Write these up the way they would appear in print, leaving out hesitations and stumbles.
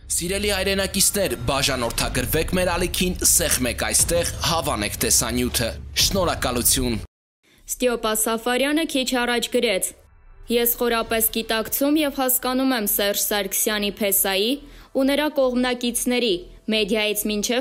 Սիրելի հայրենակիցներ, բաժանորդագրվեք մեր ալիքին, սեղմեք այստեղ, հավանեք տեսանյութը։ Շնորհակալություն։ Ստեոպա Սաֆարյանը քիչ առաջ գրեց. Ես խորապես գիտակցում եւ հասկանում եմ Սերժ Սարգսյանի փեսայի ու նրա կողմնակիցների մեդիայից մինչև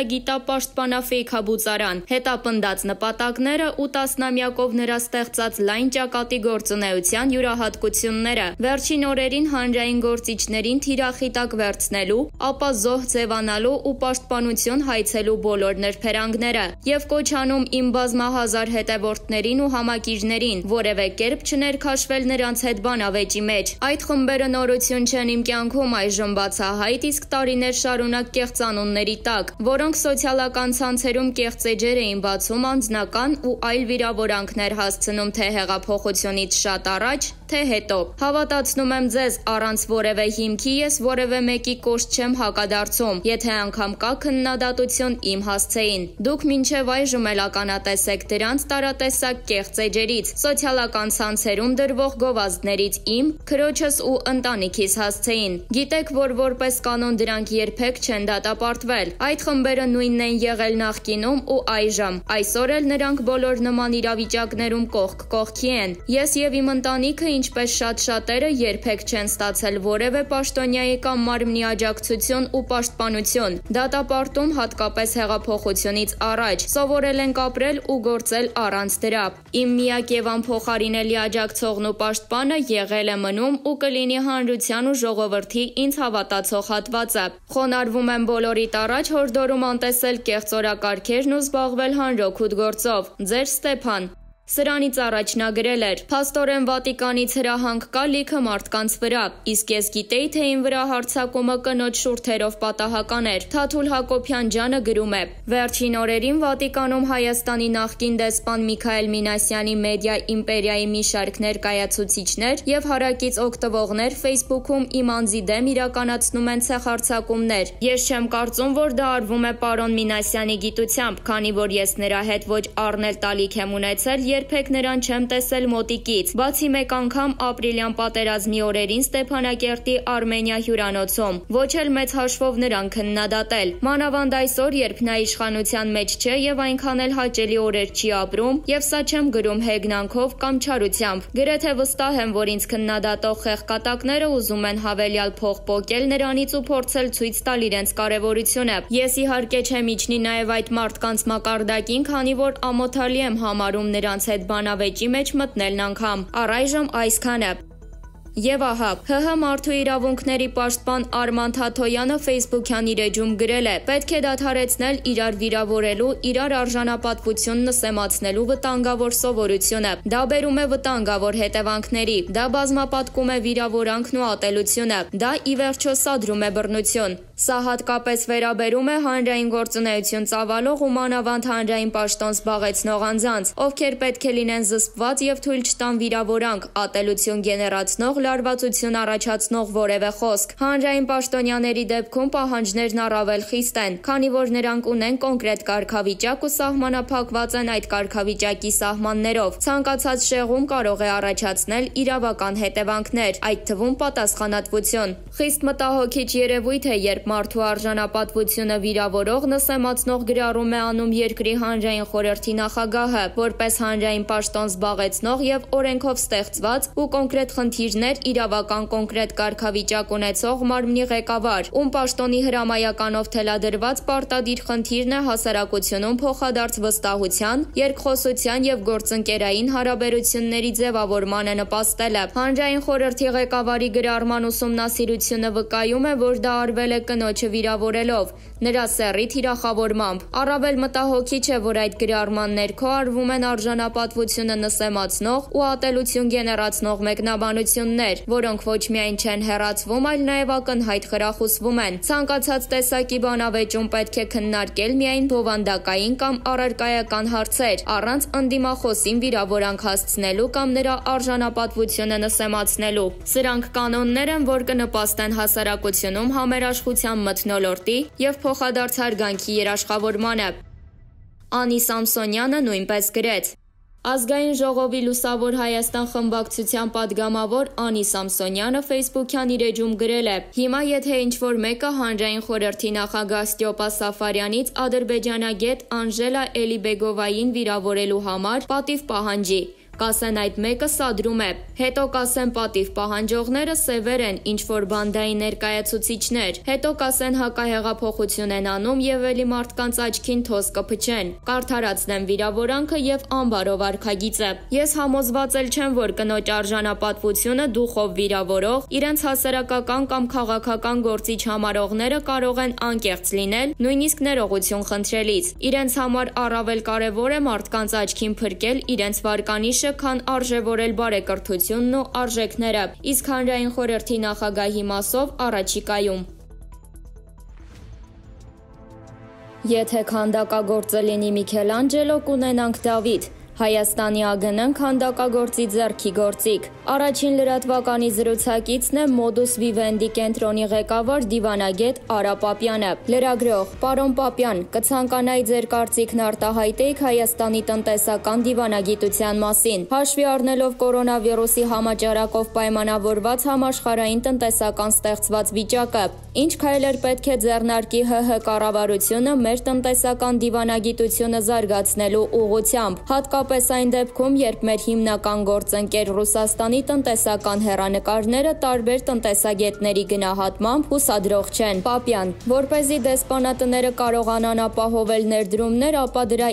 փորձագիտապաշտպանաֆեյքաբուծարան հետապնդած նպատակները ու տասնամյակով նրա ստեղծած լայն ճակատի գործունեության յուրահատկությունները վերջին օրերին հանրային գործիչներին թիրախի տակ վերցնելու, ապա զոհ ձևանալու ու պաշտպանություն հայցելու բոլոր նրբերանգները եւ կոչ անում իմ բազմահազար հետևորդներին ու համակիրներին որևէ կերպ չներքաշվել նրանց հետ բանավեճի մեջ։ Այդ խմբերը նորություն չեն իմ կյանքում այժմ բացահայտ, իսկ տարիներ շարունակ անունների տակ, որոնք սոցիալական ցանցերում կեղծ էջեր էին բացում անձնական ու այլ վիրավորանքներ հասցնում թե հեղափոխությունից շատ առաջ, թե հետո։ Հավատացնում եմ ձեզ, առանց որևէ հիմքի ես որևէ մեկի կոշտ չեմ հակադարձում, եթե անգամ կա քննադատություն իմ հասցեին։ Դուք մինչև այժմ էլ ականատես եք դրանց տարատեսակ կեղծ էջերից, սոցիալական ցանցերում դրվող գովազդներից իմ, քրոջս ու ընտանիքիս հասցեին։ Գիտեք, որ որպես կանոն դրանք երբեք չեն դատապարտվել։ Այդ խմբերը նույնն են եղել նախկինում ու այժմ։ Այսօր էլ նրանք բոլոր նման իրավիճակներում կողք կողքի են։ Ես եւ իմ ընտանիքը, ինչպես շատ շատերը, երբեք չեն ստացել որևէ պաշտոնյայի կամ մարմնի աջակցություն ու պաշտպանություն։ Դատապարտում հատկապես հեղափոխությունից առաջ սովորել ենք ապրել ու գործել առանց դրա։ Իմ միակ եւ անփոխարինելի աջակցողն ու պաշտպանը եղել է մնում ու կլինի հանրության ու ժողովրդի ինձ հավատացող հատվածը։ Խոնարհվում եմ բոլորիդ առաջ հորդորում անտեսել կեղծ օրակարգերն ու զբաղվել հանրօգուտ գործով։ Ձեր Ստեփան։ Սրանից առաջ նա գրել էր. Փաստորեն Վատիկանից հրահանգ կա լիքը մարդկանց վրա, իսկ ես գիտեի, թե ին վրա հարձակումը կնոջ շուրթերով պատահական էր։ Թաթուլ Հակոբյան ջանը գրում է. Վերջին օրերին Վատիկանում Հայաստանի նախկին դեսպան Միքայել Մինասյանի մեդիա իմպերիայի մի շարք ներկայացուցիչներ եւ հարակից օգտվողներ Facebook-ում իմ անձի դեմ իրականացնում են ցեղհարձակումներ։ Ես չեմ կարծում, որ դա արվում է պարոն Մինասյանի գիտությամբ, քանի որ ես նրա հետ ոչ առնել տալիք եմ ունեցել, երբեք նրան չեմ տեսել մոտիկից, բացի մեկ անգամ ապրիլյան պատերազմի օրերին Ստեփանակերտի Արմենիա հյուրանոցում, ոչ էլ մեծ հաշվով նրան քննադատել։ Մանավանդ այսօր, երբ նա իշխանության մեջ չէ եւ այնքան էլ հաճելի օրեր չի ապրում, եւ սա չեմ գրում հեգնանքով կամ չարությամբ։ Գրեթե վստահ եմ, որ ինձ քննադատող խեղկատակները ուզում են հավելյալ փող պոկել նրանից ու փորձել ցույց տալ իրենց կարեւորությունը։ Ես իհարկե չեմ իջնի նաեւ այդ մարդկանց մակարդակին, քանի որ ամոթալի եմ համարում նրանց հետ բանավեճի մեջ մտնելն անգամ։ Առայժմ այսքանը։ Եվ ահա, ՀՀ մարդու իրավունքների պաշտպան Արման Թաթոյանը Facebook-յան իր էջում գրել է. պետք է դադարեցնել իրար վիրավորելու, իրար արժանապատվություն նսեմացնելու վտանգավոր սովորությունը։ Դա բերում է վտանգավոր հետևանքների։ Դա բազմապատկում է վիրավորանքն ու ատելությունը։ Դա ի վերջո սադրում է բռնություն։ Սա հատկապես վերաբերում է հանրային գործունեություն ծավալող ու մանավանդ հանրային պաշտոն զբաղեցնող անձանց, ովքեր պետք է լինեն զսպված եւ թույլ չտան վիրավորանք, ատելություն գեներացնող, լարվածություն առաջացնող որևէ խոսք։ Հանրային պաշտոնյաների դեպքում պահանջներն առավել խիստ են, քանի որ նրանք ունեն կոնկրետ կարգավիճակ ու սահմանափակված են այդ կարգավիճակի սահմաններով։ Ցանկացած շեղում կարող է առաջացնել իրավական հետևանքներ, այդ թվում պատասխանատվություն։ Խիստ մտահոգիչ երևույթ է, երբ մարդու արժանապատվությունը վիրավորող նսեմացնող գրառում է անում երկրի հանրային խորհրդի նախագահը, որպես հանրային պաշտոն զբաղեցնող եւ օրենքով ստեղծված ու կոնկրետ խնդիրներ իրավական կոնկրետ կարգավիճակ ունեցող մարմնի ղեկավար, ում պաշտոնի հրամայականով թելադրված պարտադիր խնդիրն է հասարակությունում փոխադարձ վստահության, երկխոսության եւ գործընկերային հարաբերությունների ձևավորմանը նպաստելը։ Հանրային խորհրդի ղեկավարի գրառման ուսումնասիրությունը վկայում է, որ դա արվել է կնոջը վիրավորելով, նրա սեռի թիրախավորմամբ։ Առավել մտահոգիչ է, որ այդ գրառման ներքո արվում են արժանապատվությունը նսեմացնող ու ատելություն գեներացնող մեկնաբանություններ, որոնք ոչ միայն չեն հեռացվում, այլ նաև ակնհայտ խրախուսվում են։ Ցանկացած տեսակի բանավեճում պետք է քննարկել միայն բովանդակային կամ առարկայական հարցեր, առանց ընդդիմախոսին վիրավորանք հասցնելու կամ նրա արժանապատվությունը նսեմացնելու։ Սրանք կանոններ են, որ կնպաստեն հասարակությունում համերաշխության մթնոլորտի եւ փոխադարձ հարգանքի երաշխավորմանը։ Անի Սամսոնյանը նույնպես գրեց. Ազգային ժողովի Լուսավոր Հայաստան խմբակցության падգամավոր Անի Սամսոնյանը Facebook-յան իր էջում գրել է. «Հիմա եթե ինչ-որ մեկը հանրային խորհրդի նախագահ Ստյոպա Սաֆարյանից ադրբեջանագետ Անժելա Էլիբեգովային վիրավորելու համար պատիվ պահանջի, կասեն այդ մեկը սադրում է, հետո կասեն պատիվ պահանջողները սևեր են, ինչ-որ բանդային ներկայացուցիչներ, հետո կասեն հակահեղափոխություն են անում եւ էլի մարդկանց աչքին թոզ կփչեն, կարդարացնեն վիրավորանքը եւ անբարով արքագիծը։ Ես համոզված էլ չեմ, որ կնոջ արժանապատվությունը դուխով վիրավորող, իրենց հասարակական կամ քաղաքական գործիչ համարողները կարող են անկեղծ լինել, նույնիսկ ներողություն խնդրելիս։ Իրենց համար առավել կարեւոր է մարդկանց աչքին փրկել իրենց վարկանիշը, քան արժևորել բարեկրթությունն ու արժեքները, իսկ հանրային խորհրդի նախագահի մասով առաջիկայում։ Եթե քանդակագործը լինի Միքելանջելո, կունենանք Դավիթ։ Հայաստանի ԱԳՆ-ն քանդակագործի ձեռքի գործիք։ Առաջին լրատվականի զրուցակիցն է Modus Vivendi կենտրոնի ղեկավար դիվանագետ Արա Պապյանը։ Լրագրող. Պարոն Պապյան, կցանկանայի ձեր կարծիքն արտահայտեիք Հայաստանի տնտեսական դիվանագիտության մասին։ Հաշվի առնելով կորոնավիրուսի համաճարակով պայմանավորված համաշխարհային տնտեսական ստեղծված վիճակը, ինչ քայլեր պետք է ձեռնարկի ՀՀ կառավարությունը մեր տնտեսական դիվանագիտությունը զարգացնելու ուղղությամբ, հատկապես այն դեպքում, երբ մեր հիմնական գործընկեր Ռուսաստանի տնտեսական հեռանկարները տարբեր տնտեսագետների գնահատմամբ հուսադրող չեն։ Պապյան, որպեսզի դեսպանատները կարողանան ապահովել ներդրումներ, ապա դրա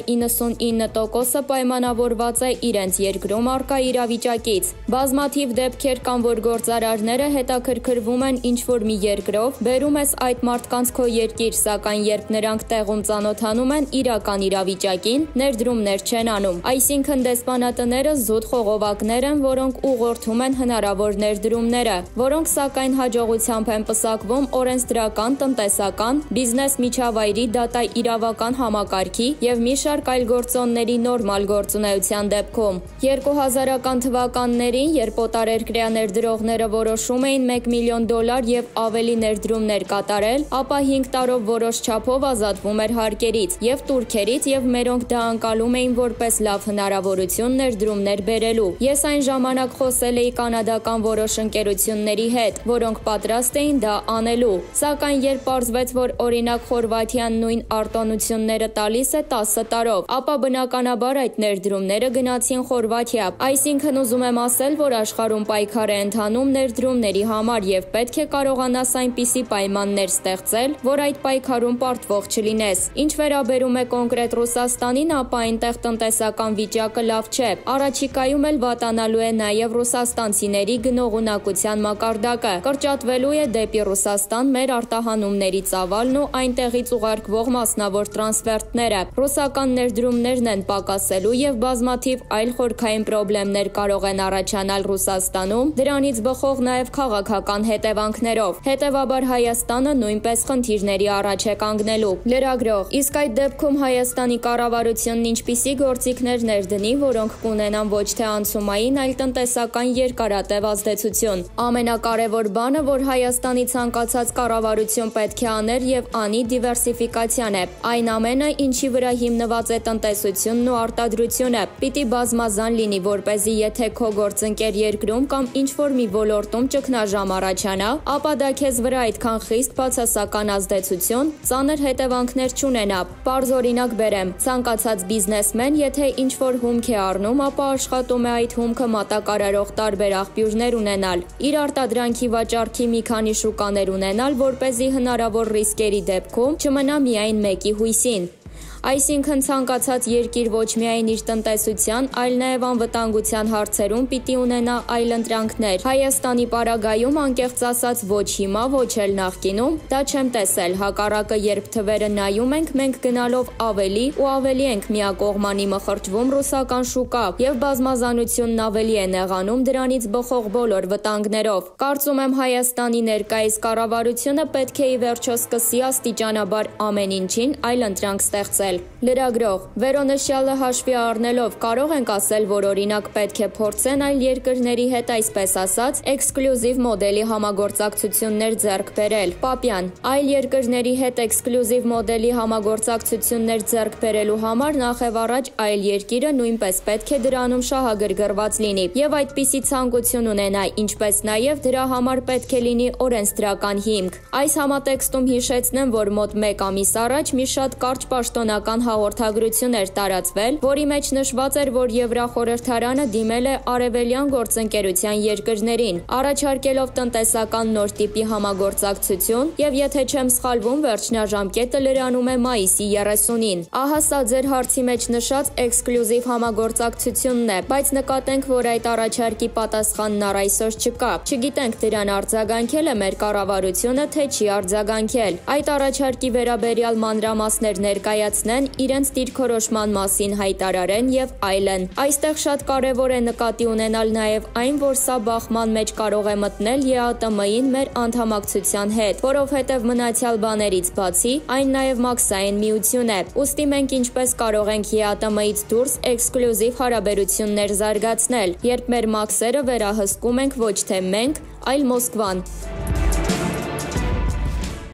99%-ը պայմանավորված է իրենց երկրում առկա իրավիճակից։ Բազմաթիվ դեպքեր կան, որ գործարարները հետաքրքրվում են ինչ-որ մի երկրով, բերում ես այդ մարդկանց քո երկիր, սակայն երբ նրանք տեղում ծանոթանում են իրական իրավիճակին, ներդրումներ չեն անում։ Այսինքն դեսպանատները զուտ խողովակներ են, որոնք ուղղորդում են հնարավոր ներդրումները, որոնք սակայն հաջողությամբ են պսակվում օրենսդրական, տնտեսական, բիզնես միջավայրի, դատա իրավական համակարգի եւ մի շարք այլ գործոնների նորմալ գործունեության դեպքում։ 2000-ական թվականներին, երբ օտարերկրյա ներդրողները որոշում էին $1 միլիոն եւ ավելի ներդրումներ կատարել, ապա 5 տարով որոշ չափով ազատվում էր հարկերից եւ турքերից եւ մերոնք դա անցալում էին որպես լավ հնարավորություն ներդրումներ բերելու։ Ես այն ժամանակ խոսել էի կանադական որոշ ընկերությունների հետ, որոնք պատրաստ էին դա անելու։ Սակայն երբ պարզվեց, որ օրինակ Խորվաթիան նույն արտոնությունները տալիս է 10 տարով, ապա բնականաբար այդ ներդրումները գնացին Խորվաթիա։ Այսինքն ուզում եմ ասել, որ աշխարհում պայքար է ընթանում ներդրումների համար եւ պետք է կարողանաս այնպիսի պայմաններ ստեղծել, որ այդ պայքարում պարտվող չլինես։ Ինչ վերաբերում է կոնկրետ Ռուսաստանին, ապա այնտեղ տնտեսական վիճակը լավ չէ։ Առաջիկայում էլ վատանալու է նաև ռուսաստանցիների գնողունակության մակարդակը։ Կրճատվելու է դեպի Ռուսաստան մեր արտահանումների ծավալն ու այնտեղից ուղարկվող մասնավոր տրանսֆերտները։ Ռուսական ներդրումներն են պակասելու եւ բազմաթիվ այլ խորքային խնդիրներ կարող են առաջանալ Ռուսաստանում, դրանից բխող նաև քաղաքական հետևանքներով։ Հետևաբար Հայաստանը նույնպես խնդիրների առաջ է կանգնելու։ Լրագրող. Իսկ այդ դեպքում Հայաստանի կառավարությունն ինչպիսի գործիքներ ներդնի, որոնք կունենան ոչ թե անցումային, այլ տնտեսական երկարատև ազդեցություն։ Ամենակարևոր բանը, որ Հայաստանի ցանկացած կառավարություն պետք է աներ եւ անի դիվերսիֆիկացիան է։ Այն ամենը, ինչի վրա հիմնված է տնտեսությունն ու արտադրությունը, պիտի բազմազան լինի, որպեսզի եթե քո գործընկեր երկրում կամ ինչ-որ մի ոլորտում ճգնաժամ առաջանա, ապա դա քեզ վրա այդքան խիստ բացասական ազդեցություն, ծանր հետևանքներ չունենա։ Պարզ օրինակ բերեմ, ցանկացած բիզնեսմեն, եթե ինչ-որ հումք է առնում, ապա աշխատում է այդ հումքը մատակարարող տարբեր աղբյուրներ ունենալ, իր արտադրանքի վաճառքի մի քանի շուկաներ ունենալ, որպեսզի հնարավոր ռիսկերի դեպքում չմնա միայն մեկի հույսին։ Այսինքն ցանկացած երկիր ոչ միայն իր տնտեսության, այլ նաև անվտանգության հարցերում պիտի ունենա այլընտրանքներ։ Հայաստանի պարագայում անկեղծ ասած ոչ հիմա, ոչ էլ նախկինում դա չեմ տեսել։ Հակառակը երբ թվերը նայում ենք, մենք գնալով ավելի ու ավելի ենք միակողմանի մխրճվում ռուսական շուկա եւ բազմազանությունն ավելի է նեղանում դրանից բխող բոլոր վտանգներով։ Կարծում եմ Հայաստանի ներկայիս կառավարությունը պետք է ի վերջո սկսի աստիճանաբար ամեն ինչին այլընտրանք ստեղծել։ կատարել։ Լրագրող. Վերոնշյալը հաշվի առնելով կարող ենք ասել, որ օրինակ պետք է փորձեն այլ երկրների հետ այսպես ասած էքսկլյուզիվ մոդելի համագործակցություններ ձեռք բերել։ Պապյան. Այլ երկրների հետ էքսկլյուզիվ մոդելի համագործակցություններ ձեռք բերելու համար նախևառաջ այլ երկիրը նույնպես պետք է դրանում շահագրգռված լինի եւ այդպիսի ցանկություն ունենա, ինչպես նաեւ դրա համար պետք է լինի օրենսդրական հիմք։ Այս համատեքստում հիշեցնեմ, որ մոտ 1 ամիս առաջ մի շատ կարճ պաշտոնական հաղորդագրություն էր տարածվել, որի մեջ նշված էր, որ Եվրախորհրդարանը դիմել է Արևելյան գործընկերության երկրներին, առաջարկելով տնտեսական նոր տիպի համագործակցություն եւ եթե չեմ սխալվում, վերջնաժամկետը լրանում է մայիսի 30-ին։ Ահա սա ձեր հարցի մեջ նշած էքսկլյուզիվ համագործակցությունն է, բայց նկատենք, որ այդ առաջարկի պատասխանն առ այսօր չկա։ Չգիտենք դրան արձագանքել է մեր կառավարությունը, թե չի արձագանքել։ Այդ առաջարկի վերաբերյալ մանրամասներ ներկայացնեն, իրենց դիրքորոշման մասին հայտարարեն եւ այլն։ Այստեղ շատ կարեւոր է նկատի ունենալ նաեւ այն, որ սա բախման մեջ կարող է մտնել ԵԱՏՄ-ին մեր անդամակցության հետ, որովհետեւ մնացյալ բաներից բացի այն նաեւ մաքսային միություն է։ Ուստի մենք ինչպես կարող ենք ԵԱՏՄ-ից դուրս էքսկլյուզիվ հարաբերություններ զարգացնել, երբ մեր մաքսերը վերահսկում ենք ոչ թե մենք, այլ Մոսկվան։